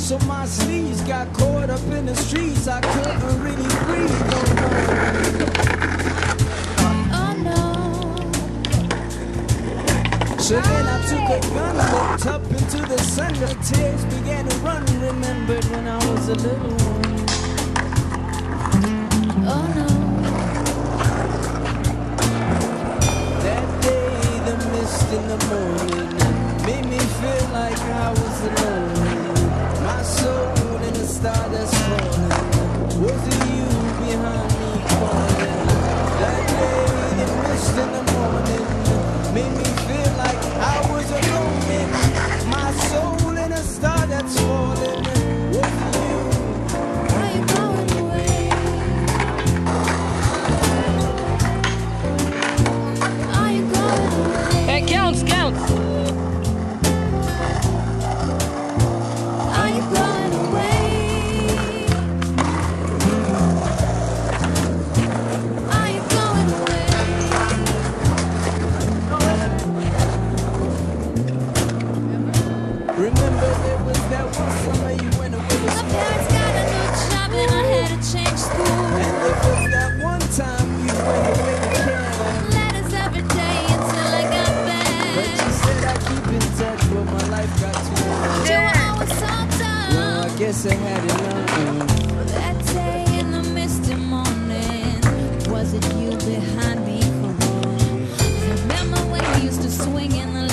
So my sleeves got caught up in the streets. I couldn't really breathe no more. Oh no. So then I took a gun, looked up into the sun. The tears began to run. Remembered when I was a little one. Oh no. That day, the mist in the morning made me feel like I was alone. My soul in a star that's falling. Was it you behind me calling? That day, the mist in the morning made me feel like I was alone. And my soul in a star that's falling. Was it you? Are you going away? Are you going away? Hey, counts. Are you going away? Are you going away? Remember there was that one summer you went away to My school. parents got a new job and I had to change school. And there was that one time you went away to Canada. Letters every day until I got But back. you said I keep in touch, but my life got too much. You were always so Well, I dumb. guess I had enough. That day in the misty morning, was it you behind me? Remember when we used to swing in the